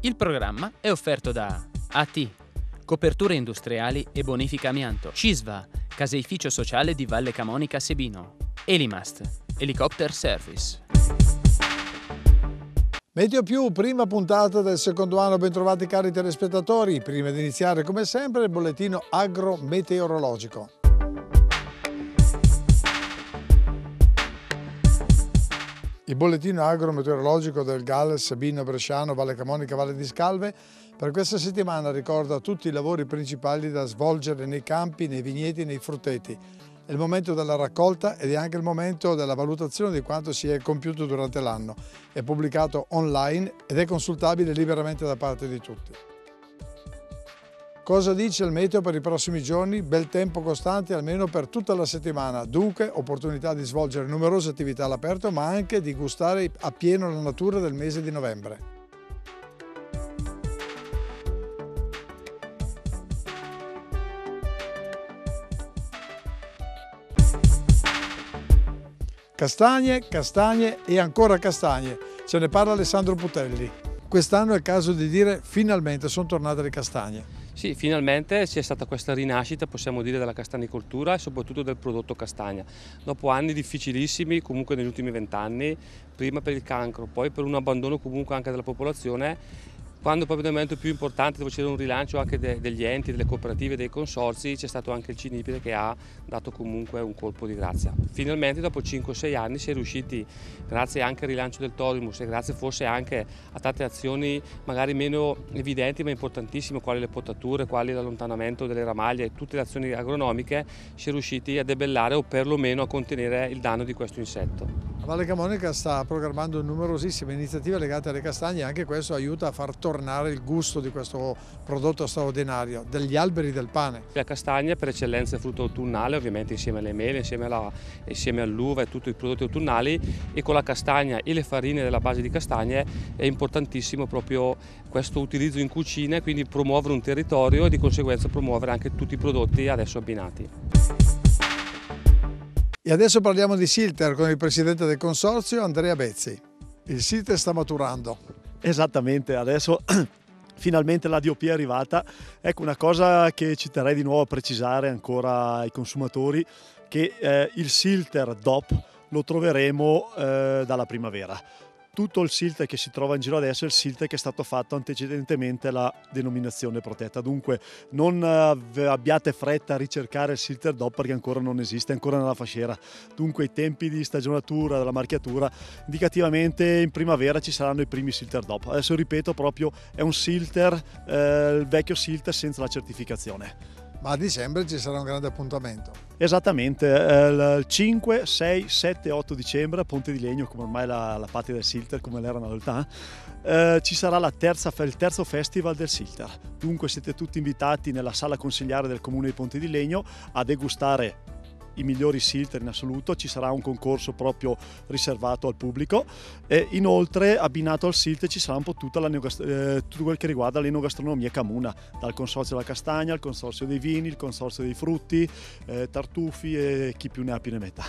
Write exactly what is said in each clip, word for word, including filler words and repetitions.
Il programma è offerto da A T, Coperture Industriali e Bonifica Amianto, Cisva, Caseificio Sociale di Valle Camonica Sebino, Elimast, Helicopter Service. Meteo Più, prima puntata del secondo anno, bentrovati cari telespettatori. Prima di iniziare, come sempre, il bollettino agro-meteorologico. Il bollettino agro-meteorologico del G A L Sabino Bresciano, Valle Camonica, Valle di Scalve, per questa settimana ricorda tutti i lavori principali da svolgere nei campi, nei vigneti, nei frutteti. È il momento della raccolta ed è anche il momento della valutazione di quanto si è compiuto durante l'anno. È pubblicato online ed è consultabile liberamente da parte di tutti. Cosa dice il meteo per i prossimi giorni? Bel tempo costante almeno per tutta la settimana, dunque opportunità di svolgere numerose attività all'aperto, ma anche di gustare appieno la natura del mese di novembre. Castagne, castagne e ancora castagne. Ce ne parla Alessandro Putelli. Quest'anno è il caso di dire finalmente sono tornate le castagne. Sì, finalmente c'è stata questa rinascita, possiamo dire, della castanicoltura e soprattutto del prodotto castagna. Dopo anni difficilissimi, comunque negli ultimi vent'anni, prima per il cancro, poi per un abbandono comunque anche della popolazione, quando proprio nel momento più importante, dove c'era un rilancio anche de degli enti, delle cooperative, dei consorzi, c'è stato anche il Cinipide che ha dato comunque un colpo di grazia. Finalmente dopo cinque sei anni si è riusciti, grazie anche al rilancio del Torimus e grazie forse anche a tante azioni magari meno evidenti ma importantissime, quali le potature, quali l'allontanamento delle ramaglie e tutte le azioni agronomiche, si è riusciti a debellare o perlomeno a contenere il danno di questo insetto. La Valle Camonica sta programmando numerosissime iniziative legate alle castagne e anche questo aiuta a far tornare il gusto di questo prodotto straordinario, degli alberi del pane. La castagna per eccellenza è frutto autunnale, ovviamente insieme alle mele, insieme, alla, insieme all'uva e tutti i prodotti autunnali, e con la castagna e le farine della base di castagne è importantissimo proprio questo utilizzo in cucina, e quindi promuovere un territorio e di conseguenza promuovere anche tutti i prodotti adesso abbinati. E adesso parliamo di Silter con il presidente del consorzio Andrea Bezzi. Il Silter sta maturando. Esattamente, adesso finalmente la D O P è arrivata. Ecco, una cosa che ci terrei di nuovo a precisare ancora ai consumatori, che eh, il Silter D O P lo troveremo eh, dalla primavera. Tutto il Silter che si trova in giro adesso è il Silter che è stato fatto antecedentemente alla denominazione protetta, dunque non abbiate fretta a ricercare il Silter D O P perché ancora non esiste, è ancora nella fasciera. Dunque i tempi di stagionatura della marchiatura, indicativamente in primavera ci saranno i primi Silter D O P. Adesso ripeto, proprio è un Silter, eh, il vecchio Silter senza la certificazione. Ma a dicembre ci sarà un grande appuntamento. Esattamente, il cinque, sei, sette, otto dicembre a Ponte di Legno, come ormai la, la patria del Silter, come l'era una volta, eh, ci sarà la terza, il terzo festival del Silter. Dunque siete tutti invitati nella sala consigliare del comune di Ponte di Legno a degustare i migliori Silter in assoluto. Ci sarà un concorso proprio riservato al pubblico e inoltre abbinato al Silter ci sarà un po' tutta la eh, tutto quel che riguarda l'enogastronomia camuna, dal consorzio della castagna, al consorzio dei vini, il consorzio dei frutti, eh, tartufi e chi più ne ha più ne metta.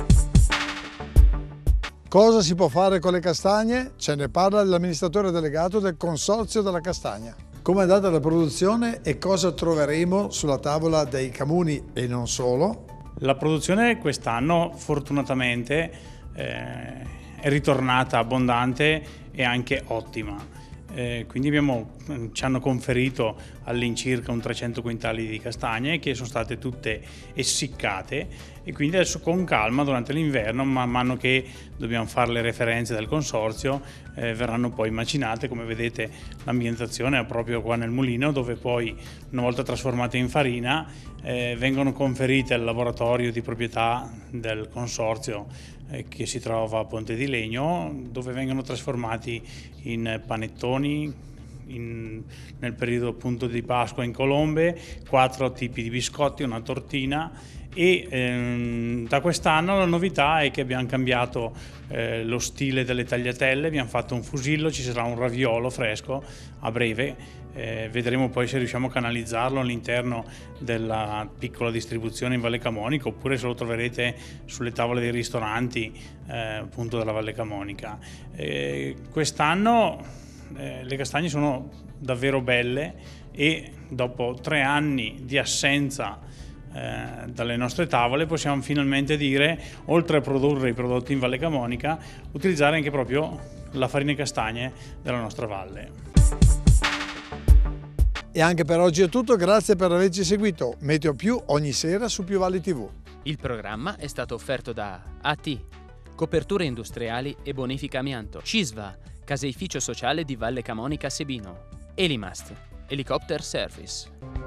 Cosa si può fare con le castagne? Ce ne parla l'amministratore delegato del consorzio della castagna. Come è andata la produzione e cosa troveremo sulla tavola dei Camuni e non solo? La produzione quest'anno fortunatamente eh, è ritornata abbondante e anche ottima. Eh, quindi abbiamo, ci hanno conferito all'incirca un trecento quintali di castagne che sono state tutte essiccate, e quindi adesso con calma durante l'inverno, man mano che dobbiamo fare le referenze del consorzio, eh, verranno poi macinate. Come vedete l'ambientazione è proprio qua nel mulino, dove poi una volta trasformate in farina eh, vengono conferite al laboratorio di proprietà del consorzio eh, che si trova a Ponte di Legno, dove vengono trasformati in panettoni, In, nel periodo appunto di Pasqua in colombe, quattro tipi di biscotti, una tortina, e ehm, da quest'anno la novità è che abbiamo cambiato eh, lo stile delle tagliatelle, abbiamo fatto un fusillo, ci sarà un raviolo fresco a breve, eh, vedremo poi se riusciamo a canalizzarlo all'interno della piccola distribuzione in Valle Camonica, oppure se lo troverete sulle tavole dei ristoranti eh, appunto della Valle Camonica. Eh, quest'anno eh, le castagne sono davvero belle e dopo tre anni di assenza eh, dalle nostre tavole possiamo finalmente dire, oltre a produrre i prodotti in Valle Camonica, utilizzare anche proprio la farina di castagne della nostra valle. E anche per oggi è tutto, grazie per averci seguito. Meteo Più ogni sera su Più Valli tivù. Il programma è stato offerto da A T, Coperture Industriali e Bonifica Amianto, Cisva, Caseificio Sociale di Valle Camonica Sebino, Elimast, Helicopter Service.